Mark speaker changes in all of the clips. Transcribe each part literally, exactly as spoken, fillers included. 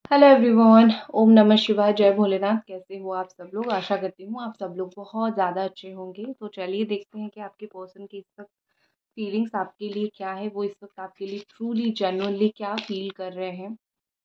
Speaker 1: Hello everyone. ओम नमः शिवाय, जय भोलेनाथ। कैसे हो आप सब लोग? आशा करती हूँ आप सब लोग बहुत ज़्यादा अच्छे होंगे। तो चलिए देखते हैं कि आपके पर्सन की इस वक्त फीलिंग्स आपके लिए क्या है, वो इस वक्त आपके लिए ट्रूली जेन्युइनली क्या फील कर रहे हैं।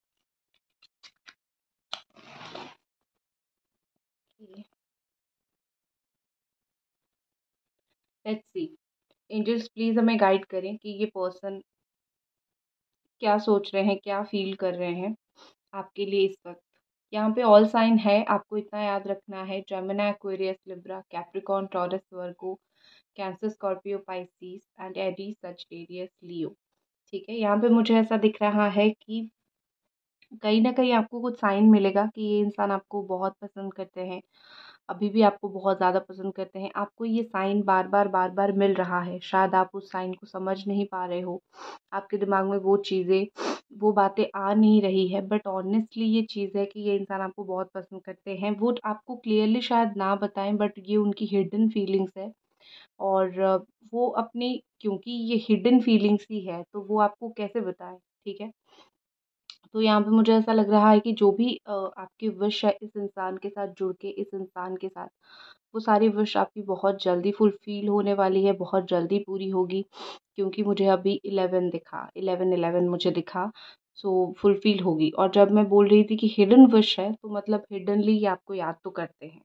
Speaker 1: Let's see. एंजल्स प्लीज हमें गाइड करें कि ये पर्सन क्या सोच रहे हैं, क्या फील कर रहे हैं आपके लिए इस वक्त। यहाँ पे ऑल साइन है, आपको इतना याद रखना है। Gemini, Aquarius, Libra, Capricorn, Taurus, Virgo, Cancer, Scorpio, Pisces and एडी, सजिटेरियस, लियो। ठीक है, यहाँ पे मुझे ऐसा दिख रहा है कि कहीं ना कहीं आपको कुछ साइन मिलेगा कि ये इंसान आपको बहुत पसंद करते हैं, अभी भी आपको बहुत ज़्यादा पसंद करते हैं। आपको ये साइन बार बार बार बार मिल रहा है, शायद आप उस साइन को समझ नहीं पा रहे हो। आपके दिमाग में वो चीज़ें, वो बातें आ नहीं रही है, बट ऑनेस्टली ये चीज़ है कि ये इंसान आपको बहुत पसंद करते हैं। वो आपको क्लियरली शायद ना बताएं, बट ये उनकी हिडन फीलिंग्स है। और अ, वो अपनी, क्योंकि ये हिडन फीलिंग्स ही है तो वो आपको कैसे बताएं। ठीक है, तो यहाँ पे मुझे ऐसा लग रहा है कि जो भी अ, आपकी विश है इस इंसान के साथ जुड़ के, इस इंसान के साथ, वो सारी विश आपकी बहुत जल्दी फुलफ़िल होने वाली है, बहुत जल्दी पूरी होगी। क्योंकि मुझे अभी इलेवन दिखा, इलेवन इलेवन मुझे दिखा। सो फुलफ़िल होगी। और जब मैं बोल रही थी कि हिडन विश है, तो मतलब हिडनली ये आपको याद तो करते हैं।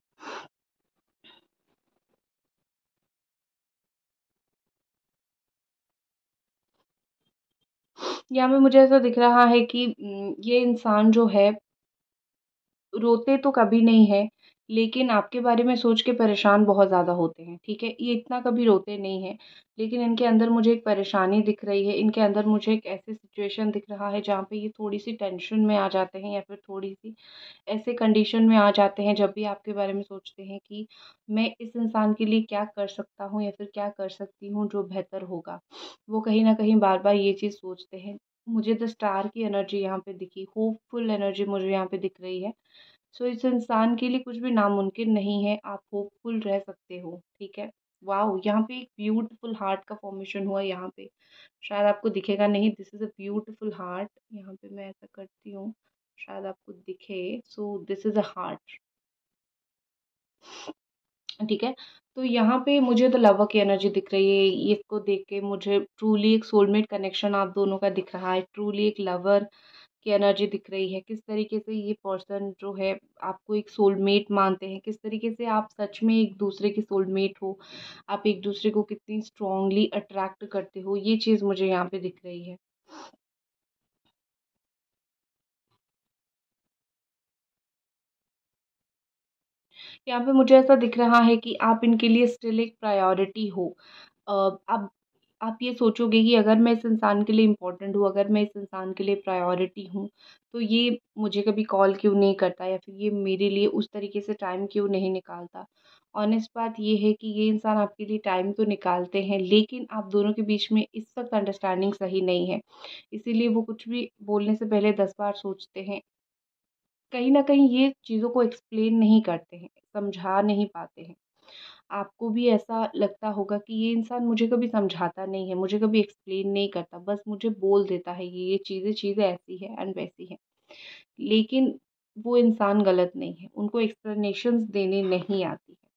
Speaker 1: यहाँ पे मुझे ऐसा दिख रहा है कि उम, ये इंसान जो है, रोते तो कभी नहीं है, लेकिन आपके बारे में सोच के परेशान बहुत ज़्यादा होते हैं। ठीक है, ये इतना कभी रोते नहीं हैं, लेकिन इनके अंदर मुझे एक परेशानी दिख रही है। इनके अंदर मुझे एक ऐसी सिचुएशन दिख रहा है जहाँ पे ये थोड़ी-सी टेंशन में आ जाते हैं, या फिर थोड़ी-सी ऐसे कंडीशन में आ जाते हैं जब भी आपके बारे में सोचते हैं कि मैं इस इंसान के लिए क्या कर सकता हूँ, या फिर क्या कर सकती हूँ जो बेहतर होगा। वो कहीं न कहीं बार-बार ये चीज़ सोचते हैं। मुझे द स्टार की एनर्जी यहाँ पे दिखी, होपफुल एनर्जी मुझे यहाँ पे दिख रही है। सो इस इंसान के लिए कुछ भी नामुमकिन नहीं है, आप होपफुल रह सकते हो। ठीक है। वाओ! यहाँ पे एक ब्यूटीफुल हार्ट का फॉर्मेशन हुआ यहाँ पे। शायद आपको दिखेगा नहीं, this is a beautiful heart. यहाँ पे मैं ऐसा करती हूँ, शायद आपको दिखे। So this is a heart. ठीक है। तो यहाँ पे मुझे तो लव की एनर्जी दिख रही है। ये इसको देख के मुझे ट्रूली एक सोलमेट कनेक्शन आप दोनों का दिख रहा है। ट्रूली एक लवर की एनर्जी दिख रही है। किस तरीके से ये पर्सन जो है आपको एक सोलमेट मानते हैं, किस तरीके से आप सच में एक दूसरे के सोलमेट हो, आप एक दूसरे को कितनी स्ट्रांगली अट्रैक्ट करते हो, ये चीज़ मुझे यहाँ पे दिख रही है। यहाँ पे मुझे ऐसा दिख रहा है कि आप इनके लिए स्टिल एक प्रायोरिटी हो। अ, अब आप ये सोचोगे कि अगर मैं इस इंसान के लिए इम्पोर्टेंट हूँ, अगर मैं इस इंसान के लिए प्रायोरिटी हूँ, तो ये मुझे कभी कॉल क्यों नहीं करता, या फिर ये मेरे लिए उस तरीके से टाइम क्यों नहीं निकालता। ऑनेस्ट बात ये है कि ये इंसान आपके लिए टाइम तो निकालते हैं, लेकिन आप दोनों के बीच में इस वक्त अंडरस्टैंडिंग सही नहीं है। इसीलिए वो कुछ भी बोलने से पहले दस बार सोचते हैं। कहीं न कहीं ये चीज़ों को एक्सप्लेन नहीं करते हैं, समझा नहीं पाते हैं। आपको भी ऐसा लगता होगा कि ये इंसान मुझे कभी समझाता नहीं है, मुझे कभी एक्सप्लेन नहीं करता, बस मुझे बोल देता है कि ये चीज़ें चीज़ें ऐसी हैं एंड वैसी हैं। लेकिन वो इंसान गलत नहीं है, उनको एक्सप्लेनेशंस देने नहीं आती है।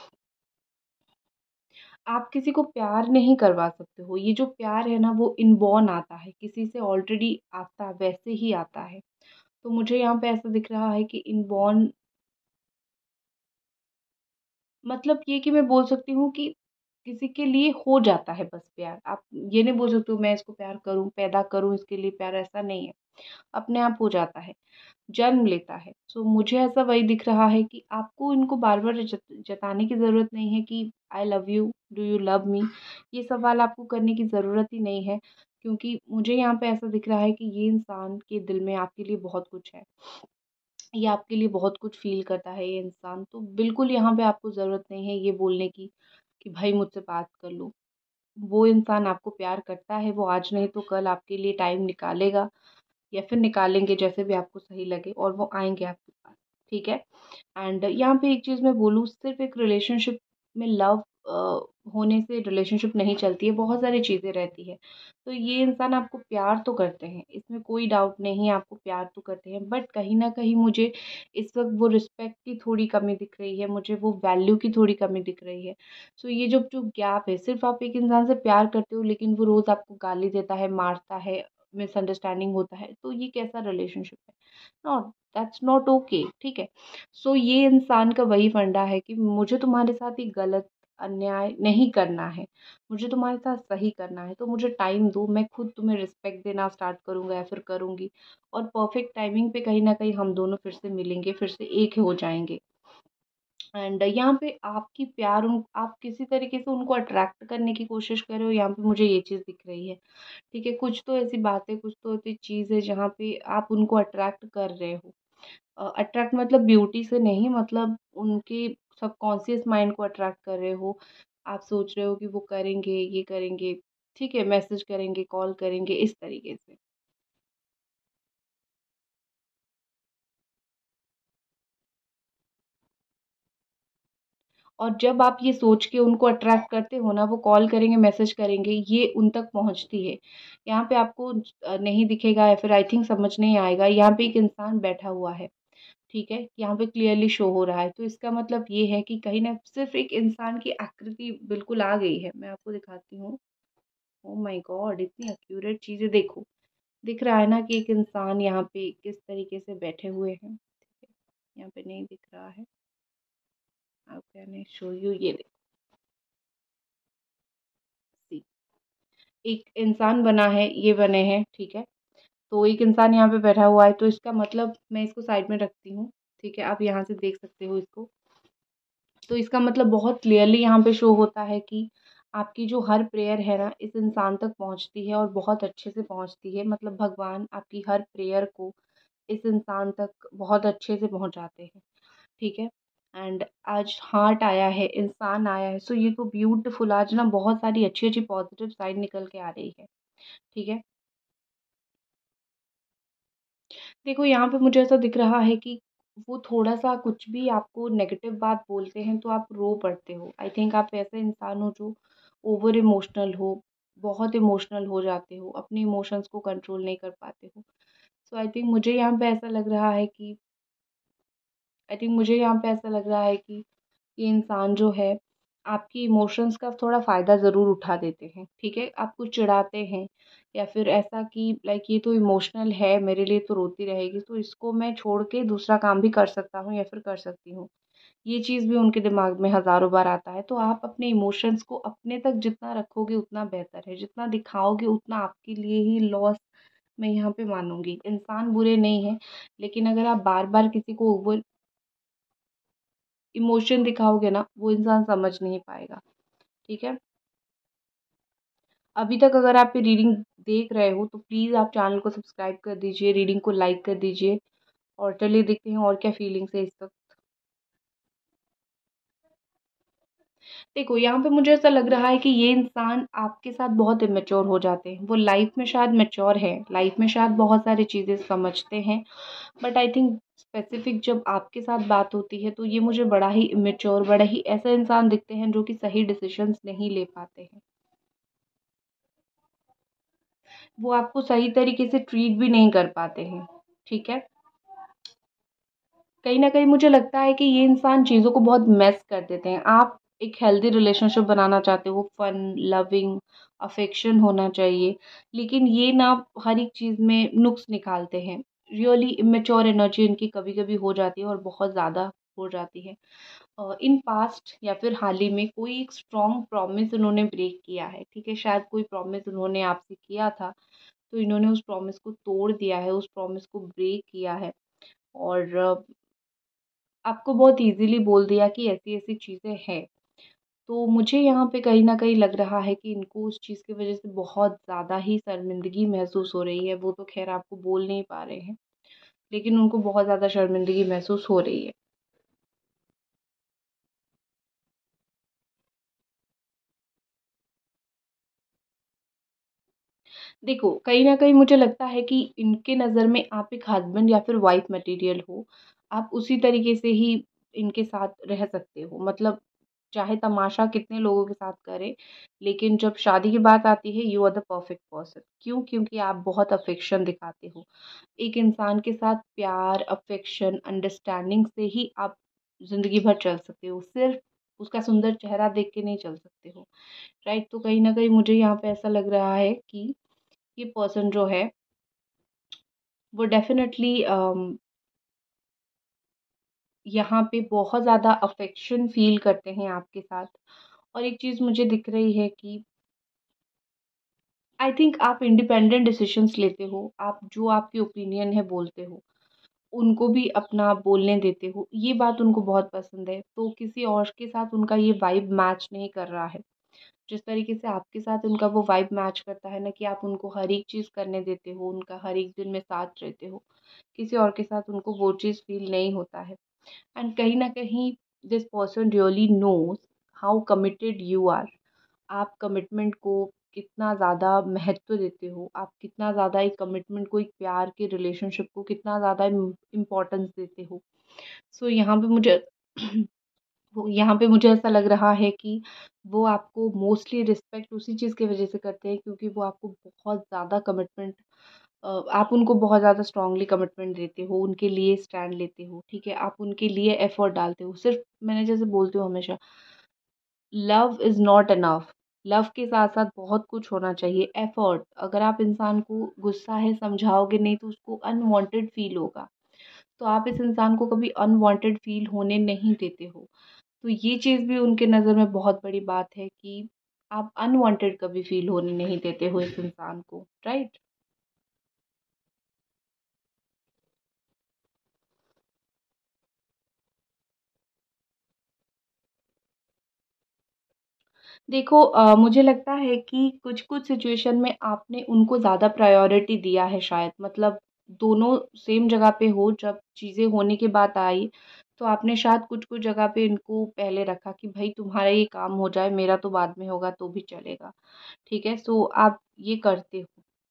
Speaker 1: आप किसी को प्यार नहीं करवा सकते हो, ये जो प्यार है ना वो इनबॉर्न आता है, किसी से ऑलरेडी आता वैसे ही आता है। तो मुझे यहाँ पे ऐसा दिख रहा है कि इनबॉर्न मतलब ये कि मैं बोल सकती हूँ कि किसी के लिए हो जाता है बस प्यार। आप ये नहीं बोल सकते हो मैं इसको प्यार करूँ, पैदा करूँ इसके लिए प्यार, ऐसा नहीं है। अपने आप हो जाता है, जन्म लेता है। सो मुझे ऐसा वही दिख रहा है कि आपको इनको बार-बार जत जताने की ज़रूरत नहीं है कि I love you, do you love me? ये सवाल आपको करने की ज़रूरत ही नहीं है, क्योंकि मुझे यहाँ पे ऐसा दिख रहा है कि ये इंसान के दिल में आपके लिए बहुत कुछ है। ये आपके लिए बहुत कुछ फ़ील करता है ये इंसान, तो बिल्कुल यहाँ पे आपको ज़रूरत नहीं है ये बोलने की कि भाई मुझसे बात कर लो। वो इंसान आपको प्यार करता है, वो आज नहीं तो कल आपके लिए टाइम निकालेगा, या फिर निकालेंगे जैसे भी आपको सही लगे, और वो आएँगे आपके पास। ठीक है? एंड यहाँ पे एक चीज़ मैं बोलूँ, सिर्फ़ एक रिलेशनशिप में लव अ, होने से रिलेशनशिप नहीं चलती है, बहुत सारी चीज़ें रहती है। तो ये इंसान आपको प्यार तो करते हैं, इसमें कोई डाउट नहीं है, आपको प्यार तो करते हैं, बट कहीं न कहीं मुझे इस वक़्त वो रिस्पेक्ट की थोड़ी कमी दिख रही है, मुझे वो वैल्यू की थोड़ी कमी दिख रही है। सो ये जो जो गैप है, सिर्फ़ आप एक इंसान से प्यार करते हो लेकिन वो रोज़ आपको गाली देता है, मारता है, मिसअंडरस्टैंडिंग होता है, तो ये कैसा रिलेशनशिप है? नॉट दैट्स नॉट ओके, ठीक है? सो ये इंसान का वही फंडा है कि मुझे तुम्हारे साथ ये गलत अन्याय नहीं करना है, मुझे तुम्हारे साथ सही करना है, तो मुझे टाइम दो, मैं खुद तुम्हें रिस्पेक्ट देना स्टार्ट करूँगा या फिर करूँगी और परफेक्ट टाइमिंग पे कहीं न कहीं हम दोनों फिर से मिलेंगे, फिर से एक हो जाएँगे। एंड यहाँ पे आपकी प्यार उन आप किसी तरीके से उनको अट्रैक्ट करने की कोशिश कर रहे हो, यहाँ पे मुझे ये चीज़ दिख रही है, ठीक है? कुछ तो ऐसी बातें, कुछ तो ऐसी चीज़ है जहाँ पे आप उनको अट्रैक्ट कर रहे हो। अ, अट्रैक्ट मतलब ब्यूटी से नहीं, मतलब उनके सबकॉन्शियस माइंड को अट्रैक्ट कर रहे हो। आप सोच रहे हो कि वो करेंगे, ये करेंगे, ठीक है, मैसेज करेंगे, कॉल करेंगे, इस तरीके से। और जब आप ये सोच के उनको अट्रैक्ट करते हो ना, वो कॉल करेंगे, मैसेज करेंगे, ये उन तक पहुँचती है। यहाँ पे आपको अ, नहीं दिखेगा या फिर आई थिंक समझ नहीं आएगा, यहाँ पे एक इंसान बैठा हुआ है, ठीक है? यहाँ पे क्लियरली शो हो रहा है, तो इसका मतलब ये है कि कहीं न सिर्फ़ एक इंसान की आकृति बिल्कुल आ गई है। मैं आपको दिखाती हूँ। Oh my God! इतनी एक्यूरेट चीज़ें देखो। दिख रहा है ना कि एक इंसान यहाँ पे किस तरीके से बैठे हुए हैं, ठीक है? यहाँ पे नहीं दिख रहा है। How can I show you? ये देखो, सी एक इंसान बना है, ये बने हैं, ठीक है? तो एक इंसान यहाँ पे बैठा हुआ है, तो इसका मतलब मैं इसको साइड में रखती हूँ, ठीक है? आप यहाँ से देख सकते हो इसको। तो इसका मतलब बहुत क्लियरली यहाँ पे शो होता है कि आपकी जो हर प्रेयर है ना, इस इंसान तक पहुँचती है और बहुत अच्छे से पहुँचती है। मतलब भगवान आपकी हर प्रेयर को इस इंसान तक बहुत अच्छे से पहुँचाते हैं, ठीक है? एंड आज हार्ट आया है, इंसान आया है, सो ये तो ब्यूटीफुल, आज ना बहुत सारी अच्छी-अच्छी पॉज़िटिव साइड निकल के आ रही है, ठीक है? देखो, यहाँ पे मुझे ऐसा दिख रहा है कि वो थोड़ा-सा कुछ भी आपको नेगेटिव बात बोलते हैं तो आप रो पड़ते हो। आई थिंक आप ऐसे इंसान हो जो ओवर इमोशनल हो, बहुत इमोशनल हो जाते हो, अपने इमोशंस को कंट्रोल नहीं कर पाते हो। सो आई थिंक मुझे यहाँ पे ऐसा लग रहा है कि आई थिंक मुझे यहाँ पे ऐसा लग रहा है कि ये इंसान जो है, आपकी इमोशंस का थोड़ा फ़ायदा ज़रूर उठा देते हैं, ठीक है? आपको चिढ़ाते हैं या फिर ऐसा कि लाइक ये तो इमोशनल है, मेरे लिए तो रोती रहेगी, तो इसको मैं छोड़ के दूसरा काम भी कर सकता हूँ या फिर कर सकती हूँ। ये चीज़ भी उनके दिमाग में हज़ारों बार आता है, तो आप अपने इमोशंस को अपने तक जितना रखोगे उतना बेहतर है, जितना दिखाओगे उतना आपके लिए ही लॉस मैं यहाँ पे मानूँगी। इंसान बुरे नहीं हैं, लेकिन अगर आप बार-बार किसी को ओवर इमोशन दिखाओगे ना, वो इंसान समझ नहीं पाएगा, ठीक है? अभी तक अगर आप ये रीडिंग देख रहे हो, तो प्लीज़ आप चैनल को सब्सक्राइब कर दीजिए, रीडिंग को लाइक कर दीजिए और चलिए देखते हैं और क्या फीलिंग्स है इस वक़्त। देखो, यहाँ पे मुझे ऐसा लग रहा है कि ये इंसान आपके साथ बहुत इमैच्योर हो जाते हैं। वो लाइफ़ में शायद मैच्योर हैं, लाइफ़ में शायद बहुत सारी चीज़ें समझते हैं, बट आई थिंक स्पेसिफ़िक जब आपके साथ बात होती है, तो ये मुझे बड़ा ही इमैच्योर, बड़ा ही ऐसा इंसान दिखते हैं जो कि सही डिसीज़न्स नहीं ले पाते हैं। वो आपको सही तरीके से ट्रीट भी नहीं कर पाते हैं, ठीक है? कहीं न कहीं मुझे लगता है कि ये इंसान चीज़ों को बहुत मेस कर देते हैं। आप एक हेल्दी रिलेशनशिप बनाना चाहते हो, फन, लविंग, अफेक्शन होना चाहिए, लेकिन ये ना हर एक चीज़ में नुक्स निकालते हैं। रियली इमैच्योर एनर्जी इनकी कभी-कभी हो जाती है और बहुत ज़्यादा हो जाती है। अ, इन पास्ट या फिर हाल ही में कोई एक स्ट्रॉन्ग प्रॉमिस उन्होंने ब्रेक किया है, ठीक है? शायद कोई प्रॉमिस उन्होंने आपसे किया था, तो इन्होंने उस प्रॉमिस को तोड़ दिया है, उस प्रॉमिस को ब्रेक किया है और अ, आपको बहुत ईज़िली बोल दिया कि ऐसी-ऐसी चीज़ें हैं। तो मुझे यहाँ पे कहीं न कहीं लग रहा है कि इनको उस चीज़ की वज़ह से बहुत ज़्यादा ही शर्मिंदगी महसूस हो रही है। वो तो ख़ैर आपको बोल नहीं पा रहे हैं, लेकिन उनको बहुत ज़्यादा शर्मिंदगी महसूस हो रही है। देखो, कहीं न कहीं मुझे लगता है कि इनके नज़र में आप एक हस्बैंड या फिर वाइफ़ मटीरियल हो। आप उसी तरीके से ही इनके साथ रह सकते हो। मतलब चाहे तमाशा कितने लोगों के साथ करे, लेकिन जब शादी की बात आती है you are the perfect person. क्यों? क्योंकि आप बहुत अफेक्शन दिखाते हो। एक इंसान के साथ प्यार, अफेक्शन, अंडरस्टैंडिंग से ही आप ज़िंदगी भर चल सकते हो, सिर्फ उसका सुंदर चेहरा देख के नहीं चल सकते हो, राइट? तो कहीं न कहीं मुझे यहाँ पे ऐसा लग रहा है कि ये पर्सन जो है वो डेफ़िनेटली अम, यहाँ पे बहुत ज़्यादा अफेक्शन फ़ील करते हैं आपके साथ। और एक चीज़ मुझे दिख रही है कि आई थिंक आप इंडिपेंडेंट डिसीजंस लेते हो, आप जो आपकी ओपिनियन है बोलते हो, उनको भी अपना बोलने देते हो, ये बात उनको बहुत पसंद है। तो किसी और के साथ उनका ये वाइब मैच नहीं कर रहा है। जिस तरीके से आपके साथ उनका वो वाइब मैच करता है ना, कि आप उनको हर एक चीज़ करने देते हो, उनका हर एक दिन में साथ रहते हो, किसी और के साथ उनको वो चीज़ फ़ील नहीं होता है। एंड कहीं न कहीं this person really knows how committed you are. आप कमिटमेंट को कितना ज़्यादा महत्व देते हो, आप कितना ज़्यादा एक कमिटमेंट को, एक प्यार के रिलेशनशिप को कितना ज़्यादा इम इम्पोर्टेंस देते हो। सो यहाँ पे मुझे वो यहाँ पे मुझे ऐसा लग रहा है कि वो आपको मोस्टली रिस्पेक्ट उसी चीज़ की वज़ह से करते हैं, क्योंकि वो आपको बहुत ज़्यादा कमिटमेंट अ, आप उनको बहुत ज़्यादा स्ट्रॉन्गली कमिटमेंट देते हो, उनके लिए स्टैंड लेते हो, ठीक है? आप उनके लिए एफ़र्ट डालते हो। सिर्फ़ मैंने जैसे बोलती हूँ हमेशा, love is not enough. Love के साथ-साथ बहुत कुछ होना चाहिए, एफ़र्ट। अगर आप इंसान को गुस्सा है समझाओगे नहीं तो उसको अनवांटेड फ़ील होगा। तो आप इस इंसान को कभी अनवांटेड फ़ील होने नहीं देते हो। तो ये चीज़ भी उनके नज़र में बहुत बड़ी बात है कि आप अनवांटेड कभी फ़ील होने नहीं देते हो इस इंसान को, राइट? देखो अ, मुझे लगता है कि कुछ-कुछ सिचुएशन में आपने उनको ज़्यादा प्रायोरिटी दिया है शायद। मतलब दोनों सेम जगह पे हो, जब चीज़ें होने की बात आई, तो आपने शायद कुछ-कुछ जगह पे इनको पहले रखा कि भई तुम्हारा ये काम हो जाए, मेरा तो बाद में होगा तो भी चलेगा। ठीक है? सो आप ये करते हो।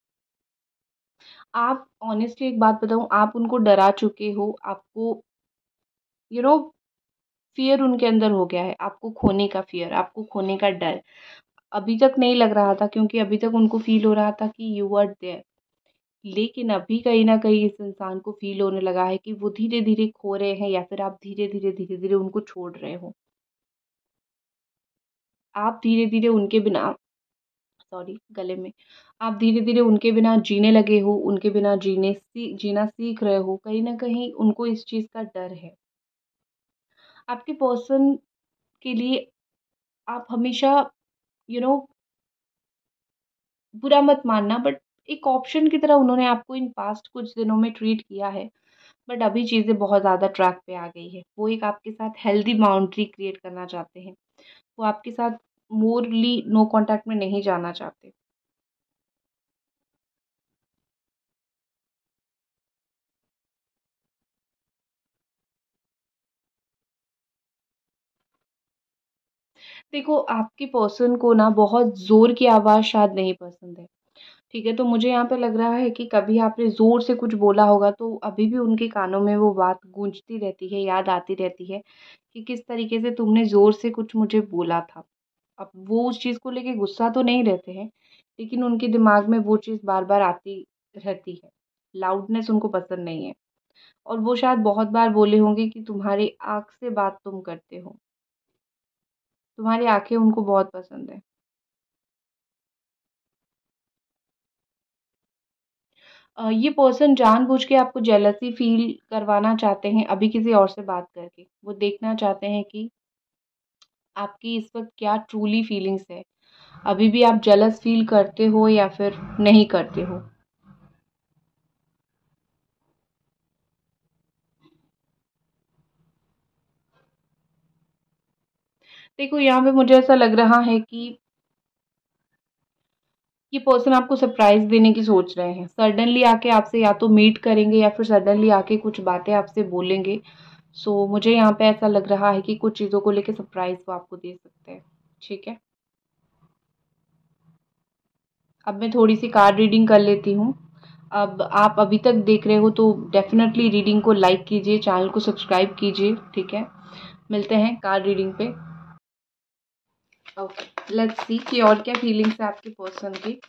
Speaker 1: आप ऑनेस्टली एक बात बताऊँ, आप उनको डरा चुके हो, आपको यू नो फ़ियर उनके अंदर हो गया है, आपको खोने का फ़ियर, आपको खोने का डर। अभी तक नहीं लग रहा था, क्योंकि अभी तक उनको फ़ील हो रहा था कि यू आर देयर। लेकिन अभी कहीं न कहीं इस इंसान को फ़ील होने लगा है कि वो धीरे-धीरे खो रहे हैं, या फिर आप धीरे-धीरे, धीरे-धीरे उनको छोड़ रहे हो। आप धीरे-धीरे उनके बिना, सॉरी गले में, आप धीरे-धीरे उनके बिना जीने लगे हो, उनके बिना जीने सी जीना सीख रहे हो। कहीं न कहीं उनको इस चीज़ का डर है। आपके पर्सन के लिए आप हमेशा यू नो बुरा मत मानना, बट एक ऑप्शन की तरह उन्होंने आपको इन पास्ट कुछ दिनों में ट्रीट किया है। बट अभी चीज़ें बहुत ज़्यादा ट्रैक पे आ गई है। वो एक आपके साथ हेल्दी बाउंड्री क्रिएट करना चाहते हैं। वो आपके साथ मोरली नो कॉन्टैक्ट में नहीं जाना चाहते। देखो, आपके पर्सन को ना बहुत ज़ोर की आवाज़ शायद नहीं पसंद है, ठीक है? तो मुझे यहाँ पे लग रहा है कि कभी आपने ज़ोर से कुछ बोला होगा, तो अभी भी उनके कानों में वो बात गूंजती रहती है, याद आती रहती है कि किस तरीके से तुमने ज़ोर से कुछ मुझे बोला था। अब वो उस चीज़ को लेके गुस्सा तो नहीं रहते हैं, लेकिन उनके दिमाग में वो चीज़ बार-बार आती रहती है। लाउडनेस उनको पसंद नहीं है, और वो शायद बहुत बार बोले होंगे कि तुम्हारी आँख से बात तुम करते हो। तुम्हारी आँखें उनको बहुत पसंद है। अ, ये पर्सन जानबूझ के आपको जेलसी फ़ील करवाना चाहते हैं अभी किसी और से बात करके। वो देखना चाहते हैं कि आपकी इस वक़्त क्या ट्रूली फीलिंग्स है। अभी भी आप जेलस फ़ील करते हो या फिर नहीं करते हो? देखो, यहाँ पे मुझे ऐसा लग रहा है कि ये पर्सन आपको सरप्राइज़ देने की सोच रहे हैं। सडनली आके आपसे या तो मीट करेंगे, या फिर सडनली आके कुछ बातें आपसे बोलेंगे। सो मुझे यहाँ पे ऐसा लग रहा है कि कुछ चीज़ों को लेके सरप्राइज़ वो आपको दे सकते हैं। ठीक है? अब मैं थोड़ी-सी कार्ड रीडिंग कर लेती हूँ। अब आप अभी तक देख रहे हो तो डेफ़िनेटली रीडिंग को लाइक कीजिए, चैनल को सब्सक्राइब कीजिए, ठीक है? मिलते हैं कार्ड रीडिंग पे। ओके, लेट्स सी कि और क्या फीलिंग्स है आपके पर्सन की।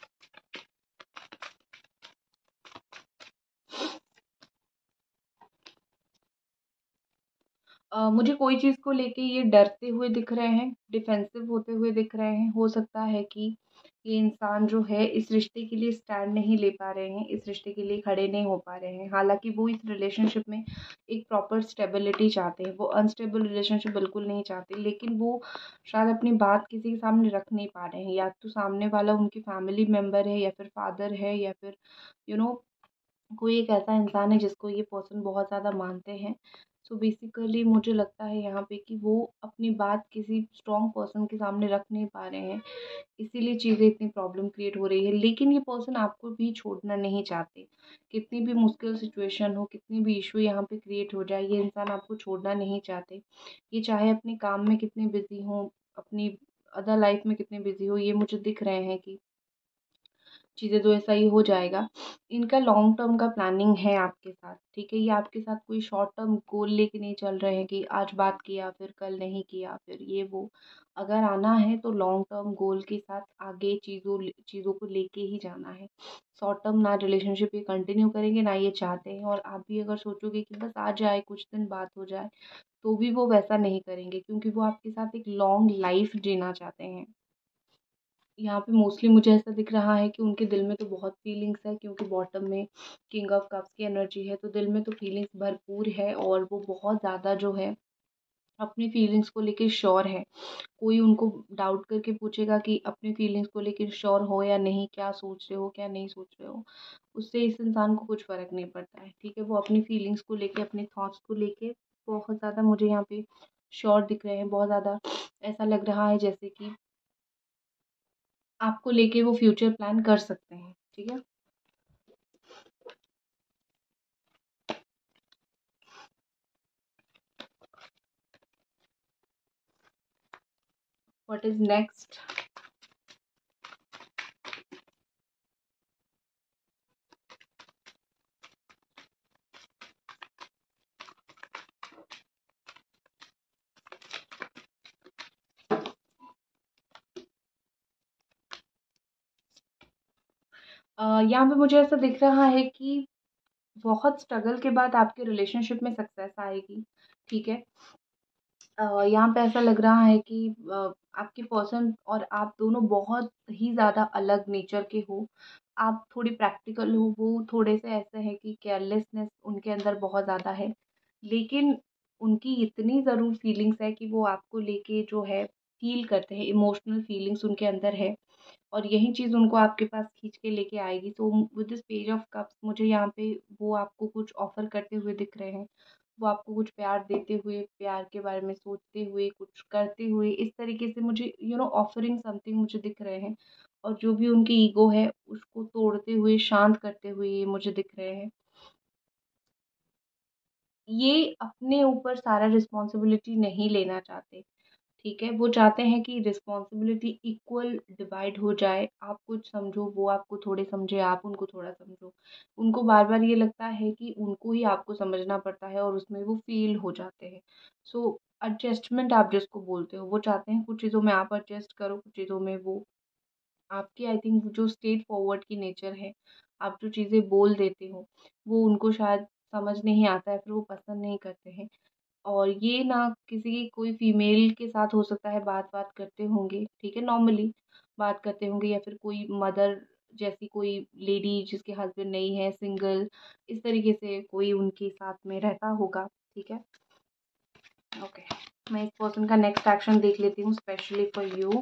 Speaker 1: अ, मुझे कोई चीज़ को लेके ये डरते हुए दिख रहे हैं, डिफेंसिव होते हुए दिख रहे हैं। हो सकता है कि ये इंसान जो है इस रिश्ते के लिए स्टैंड नहीं ले पा रहे हैं, इस रिश्ते के लिए खड़े नहीं हो पा रहे हैं। हालाँकि वो इस रिलेशनशिप में एक प्रॉपर स्टेबिलिटी चाहते हैं, वो अनस्टेबल रिलेशनशिप बिल्कुल नहीं चाहते, लेकिन वो शायद अपनी बात किसी के सामने रख नहीं पा रहे हैं। या तो सामने वाला उनकी फैमिली मेंबर है, या फिर फादर है, या फिर यू नो कोई एक ऐसा इंसान है जिसको ये पर्सन बहुत ज़्यादा मानते हैं। सो बेसिकली मुझे लगता है यहाँ पे कि वो अपनी बात किसी स्ट्रॉन्ग पर्सन के सामने रख नहीं पा रहे हैं, इसीलिए चीज़ें इतनी प्रॉब्लम क्रिएट हो रही है। लेकिन ये पर्सन आपको भी छोड़ना नहीं चाहते। कितनी भी मुश्किल सिचुएशन हो, कितनी भी इश्यू यहाँ पे क्रिएट हो जाए, ये इंसान आपको छोड़ना नहीं चाहते। ये चाहे अपने काम में कितने बिज़ी हों, अपनी अदर लाइफ में कितने बिज़ी हो, ये मुझे दिख रहे हैं कि चीज़ें तो ऐसा ही हो जाएगा। इनका लॉन्ग टर्म का प्लानिंग है आपके साथ, ठीक है? ये आपके साथ कोई शॉर्ट टर्म गोल लेके नहीं चल रहे हैं कि आज बात किया, फिर कल नहीं किया, फिर ये वो। अगर आना है तो लॉन्ग टर्म गोल के साथ आगे चीज़ों ले चीज़ों को लेके ही जाना है। शॉर्ट टर्म ना रिलेशनशिप ये कंटिन्यू करेंगे, ना ये चाहते हैं। और आप भी अगर सोचोगे कि बस आ जाए, कुछ दिन बात हो जाए, तो भी वो वैसा नहीं करेंगे, क्योंकि वो आपके साथ एक लॉन्ग लाइफ़ जीना चाहते हैं। यहाँ पे मोस्टली मुझे ऐसा दिख रहा है कि उनके दिल में तो बहुत फीलिंग्स है, क्योंकि बॉटम में किंग ऑफ कप्स की एनर्जी है, तो दिल में तो फीलिंग्स भरपूर है, और वो बहुत ज़्यादा जो है अपनी फीलिंग्स को लेके श्योर है। कोई उनको डाउट करके पूछेगा कि अपनी फीलिंग्स को लेके श्योर हो या नहीं, क्या सोच रहे हो, क्या नहीं सोच रहे हो, उससे इस इंसान को कुछ फ़र्क नहीं पड़ता है, ठीक है? वो अपनी फीलिंग्स को लेके, अपने थॉट्स को लेके बहुत ज़्यादा मुझे यहाँ पे श्योर दिख रहे हैं। बहुत ज़्यादा ऐसा लग रहा है जैसे कि आपको लेके वो फ्यूचर प्लान कर सकते हैं, ठीक है? What is next? अ, यहाँ पे मुझे ऐसा दिख रहा है कि बहुत स्ट्रगल के बाद आपके रिलेशनशिप में सक्सेस आएगी, ठीक है? अ, यहाँ पे ऐसा लग रहा है कि अ, आपके पर्सन और आप दोनों बहुत ही ज़्यादा अलग नेचर के हो। आप थोड़ी प्रैक्टिकल हो, वो थोड़े से ऐसे हैं कि केयरलेसनेस उनके अंदर बहुत ज़्यादा है। लेकिन उनकी इतनी ज़रूर फीलिंग्स है कि वो आपको लेके जो है फ़ील करते हैं, इमोशनल फीलिंग्स उनके अंदर है, और यही चीज़ उनको आपके पास खींच के लेके आएगी। तो with this page of cups मुझे यहाँ पे वो आपको कुछ ऑफ़र करते हुए दिख रहे हैं। वो आपको कुछ प्यार देते हुए, प्यार के बारे में सोचते हुए, कुछ करते हुए, इस तरीके से मुझे यू नो ऑफरिंग समथिंग मुझे दिख रहे हैं। और जो भी उनकी ईगो है उसको तोड़ते हुए, शांत करते हुए ये मुझे दिख रहे हैं। ये अपने ऊपर सारा रिस्पॉन्सिबिलिटी नहीं लेना चाहते, ठीक है? वो चाहते हैं कि रिस्पॉन्सिबिलिटी इक्वल डिवाइड हो जाए। आप कुछ समझो, वो आपको थोड़े समझे, आप उनको थोड़ा समझो। उनको बार-बार ये लगता है कि उनको ही आपको समझना पड़ता है, और उसमें वो फ़ेल हो जाते हैं। सो एडजस्टमेंट आप जिसको बोलते हो, वो चाहते हैं कुछ चीज़ों में आप एडजस्ट करो, कुछ चीज़ों में वो। आपकी आई थिंक जो स्ट्रेट फॉरवर्ड की नेचर है, आप जो चीज़ें बोल देते हो, वो उनको शायद समझ नहीं आता है, फिर वो पसंद नहीं करते हैं। और ये ना किसी कोई फीमेल के साथ हो सकता है, बात-वात करते होंगे, ठीक है, नॉर्मली बात करते होंगे, या फिर कोई मदर जैसी कोई लेडी जिसके हस्बैंड नहीं है, सिंगल, इस तरीके से कोई उनके साथ में रहता होगा, ठीक है? ओके, मैं इस पर्सन का नेक्स्ट एक्शन देख लेती हूँ स्पेशली फॉर यू।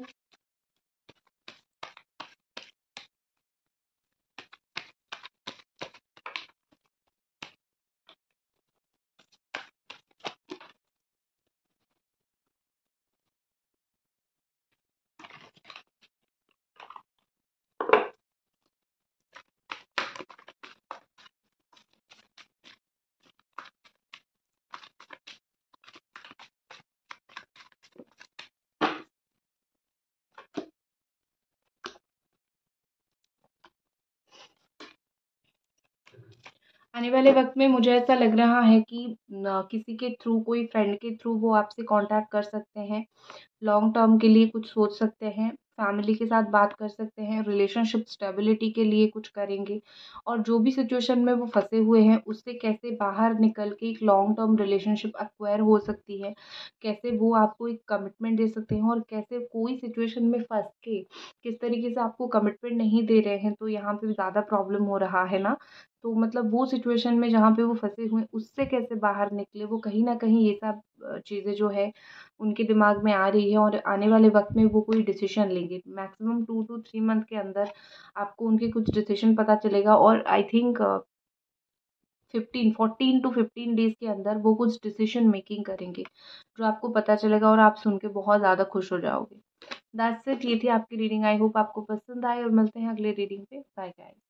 Speaker 1: आने वाले वक़्त में मुझे ऐसा लग रहा है कि न किसी के थ्रू, कोई फ्रेंड के थ्रू वो आपसे कॉन्टैक्ट कर सकते हैं। लॉन्ग टर्म के लिए कुछ सोच सकते हैं, फैमिली के साथ बात कर सकते हैं, रिलेशनशिप स्टेबिलिटी के लिए कुछ करेंगे और जो भी सिचुएशन में वो फँसे हुए हैं, उससे कैसे बाहर निकल के एक लॉन्ग टर्म रिलेशनशिप एक्वायर हो सकती है, कैसे वो आपको एक कमिटमेंट दे सकते हैं और कैसे कोई सिचुएशन में फँस के किस तरीके से आपको कमिटमेंट नहीं दे रहे हैं, तो यहाँ पे ज़्यादा प्रॉब्लम हो रहा है ना। तो मतलब वो सिचुएशन में जहाँ पे वो फँसे हुए हैं, उससे कैसे बाहर निकले, वो कहीं न कहीं ये सब अ, चीज़ें जो है उनके दिमाग में आ रही है और आने वाले वक़्त में वो कोई डिसीज़न लेंगे। Maximum two to three month के अंदर आपको उनके कुछ डिसीज़न पता चलेगा और I think fifteen fourteen to fifteen days के अंदर वो कुछ डिसीज़न मेकिंग करेंगे, जो आपको पता चलेगा और आप सुन के बहुत ज़्यादा खुश हो जाओगे। दैट्स इट, ये थी आपकी रीडिंग। आई होप आपको पसंद आए और मिलते हैं अगले रीडिंग पे। Bye guys.